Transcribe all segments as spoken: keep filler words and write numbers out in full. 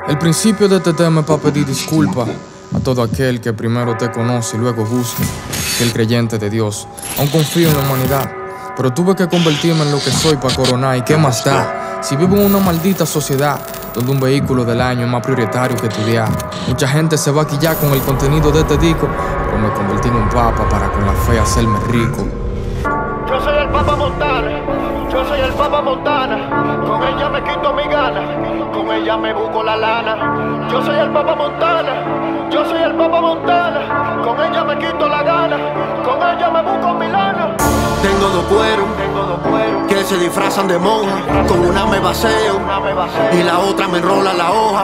El principio de este tema es para pedir disculpas a todo aquel que primero te conoce y luego juzga, que el creyente de Dios. Aún confío en la humanidad, pero tuve que convertirme en lo que soy para coronar. ¿Y qué más da? Si vivo en una maldita sociedad donde un vehículo del año es más prioritario que estudiar. Mucha gente se va a quillar con el contenido de este disco, pero me convertí en un papa para con la fe hacerme rico. Yo soy el Papa Montana, yo soy el Papa Montana. Con ella me quito mi gana, con ella me busco la lana. Yo soy el Papa Montana, yo soy el Papa Montana. Con ella me quito la gana, con ella me busco mi lana. Tengo dos cueros que se disfrazan de monja. Con una me baseo y la otra me enrola la hoja.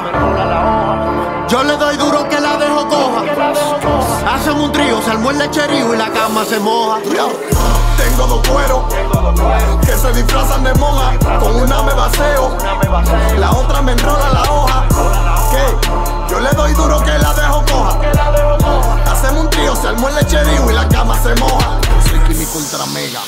Yo le doy duro que la dejo coja. Hacen un trío, se armó el lecherío y la cama se moja. Tengo dos cueros que se disfrazan de monja. Con una me baseo, la otra me enrola la hoja. ¿Qué? Yo le doy duro que la dejo coja. Hacemos un trío, se armó el lecherío y la cama se moja. Soy químico ultra mega.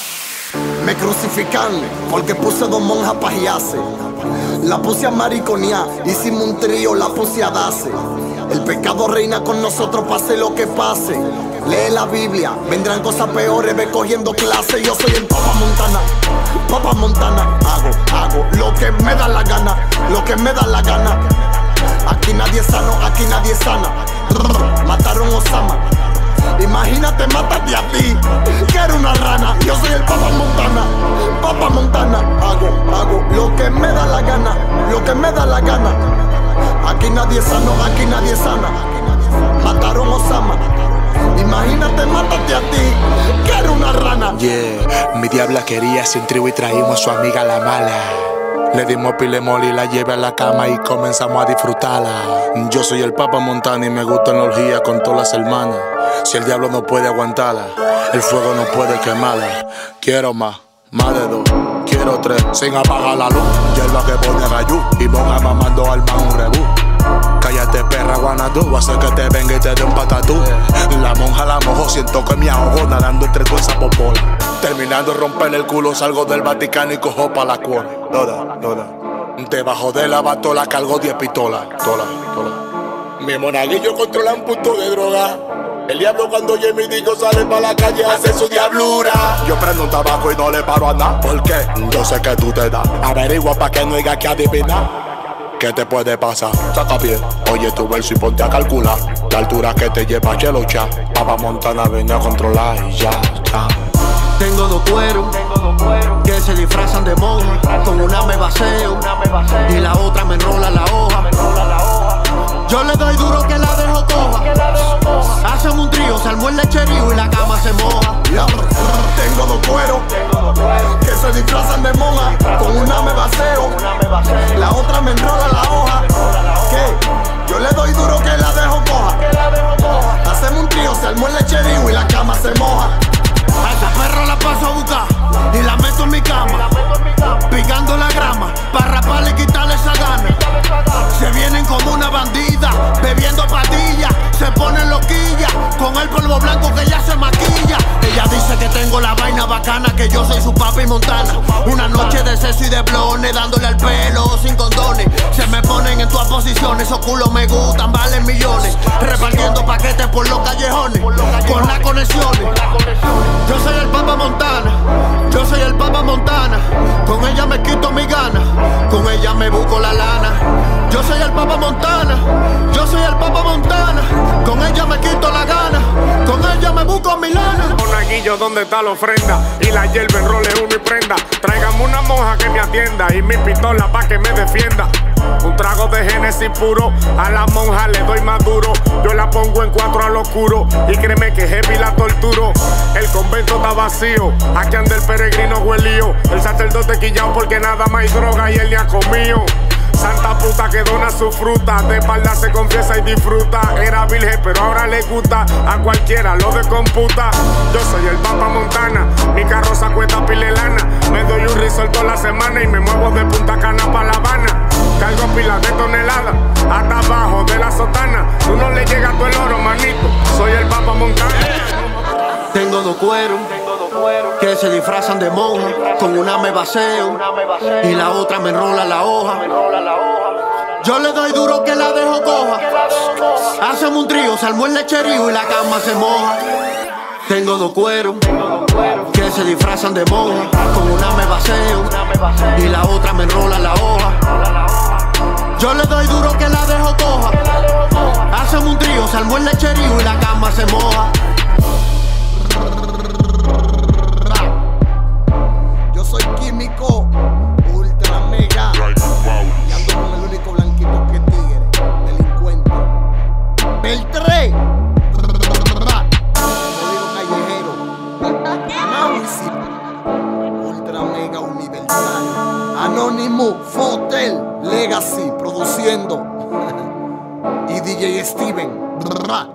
Me crucifican porque puse dos monjas pa' giarse. La puse a mariconear, hicimos un trío, la puse a darse. El pecado reina con nosotros, pase lo que pase. Lee la Biblia, vendrán cosas peores, ve cogiendo clase. Yo soy el Papa Montana, Papa Montana. Hago, hago lo que me da la gana, lo que me da la gana. Aquí nadie es sano, aquí nadie es sana. Mataron a Osama. Imagínate, mátate a ti, que era una rana. Yo soy el Papa Montana, Papa Montana. Hago, hago lo que me da la gana, lo que me da la gana. Aquí nadie es sano, aquí nadie es sana. Mataron a Osama. Imagínate, mátate a ti, que era una rana. Yeah, mi diabla quería sin tribu y traímos a su amiga la mala. Le dimos pile mole y la llevé a la cama y comenzamos a disfrutarla. Yo soy el Papa Montana y me gusta la orgía con todas las hermanas. Si el diablo no puede aguantarla, el fuego no puede quemarla. Quiero más, más de dos, quiero tres, sin apagar la luz. Hierba que pone gallú y ponga mamando al man un rebú. Cállate perra guanadú, voy a hacer que te venga y te dé un patatú. La monja la mojo, siento que me ahogo nadando entre toda esa popola. Terminando de romper el culo, salgo del Vaticano y cojo pa' la cuora. Toda, toda. Debajo de la batola cargo diez pistolas. Tola, tola. Mi monaguillo controla un punto de droga. El diablo cuando oye mi disco sale pa' la calle a hacer su diablura. Yo prendo un tabaco y no le paro a nada. ¿Por qué? Yo sé que tú te das. Averigua pa' que no haya que adivinar. ¿Qué te puede pasar? Saca pie, oye tu verso y ponte a calcular la altura que te lleva a Chelocha. Papa Montana viene a controlar y ya está. Tengo dos cueros que se disfrazan de monja. Con una me baseo y la otra me enrola la hoja. Yo le doy duro que la dejo coja. Hacen un trío, se armó el lecherío y la cama se moja. Tengo dos cueros que se disfrazan de monja. Con una me baseo, la otra me enrola la hoja. ¿Qué? Yo le doy duro que la dejo coja. Hacemos un trío, se armó el lecherío y la cama se moja. A esa perra la paso a buscar y la meto en mi cama, picando la grama, para raparle y quitarle esa gana. Se vienen como una bandida, bebiendo pastillas, se ponen loquillas, con el polvo blanco que ya se maquilla. Ella dice que tengo la vaina bacana, que yo soy su papi Montana. Una noche de sexo y de blones, dándole al pelo sin condones. Se me ponen en todas posiciones, esos culos me gustan, valen millones. Repartiendo paquetes por los callejones, con las conexiones. Yo soy el Papa Montana, yo soy el Papa Montana. Con ella me quito mi gana, con ella me busco la lana. Yo soy el Papa Montana, yo soy el Papa Montana. Con ella me quito la gana, con ella me busco mi lana. Monaguillo, ¿dónde está la ofrenda? Y la hierba en role uno y prenda. Tráigame una monja que me atienda y mi pistola pa' que me defienda. Un trago de Génesis puro, a la monja le doy más duro. Yo la pongo en cuatro al oscuro y créeme que heavy la torturo. El convento está vacío, aquí anda el peregrino huelío. El sacerdote quillao porque nada más hay droga y él ni ha comido. Santa puta que dona su fruta, de espalda se confiesa y disfruta. Era virgen pero ahora le gusta, a cualquiera lo descomputa. Yo soy el Papa Montana, mi carroza cuesta pile lana. Me doy un risol toda la semana y me muevo de Punta Cana pa' La Habana. Cargo pilas de toneladas, hasta abajo de la sotana. Tú no le llegas todo el oro, manito, soy el Papa Montana. Tengo dos cueros que se disfrazan de monja. Con una me baseo y la otra me enrola la hoja. Yo le doy duro que la dejo coja. Hacemos un trío, se armó el lecherío y la cama se moja. Tengo dos cueros que se disfrazan de monja. Con una me baseo y la otra me enrola la hoja. Yo le doy duro que la dejo coja. Hacemos un trío, se armó el lecherío y la cama se moja. Yo soy químico, ultra mega. Y ando con el único blanquito que tigre, delincuente. Beltré. Código callejero. Ultra mega universal. Anónimo, Fotel, Legacy, produciendo. Y D J Steven.